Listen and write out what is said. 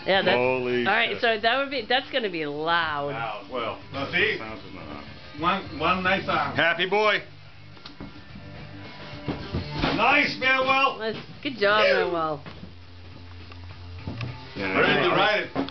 Yeah, that's Holy all right. shit. So that's gonna be loud. Loud. Well, Now see, sounds is not. one nice arm. Happy boy. Nice, Manuel. Good job, Manuel. Yeah, Ready to ride it.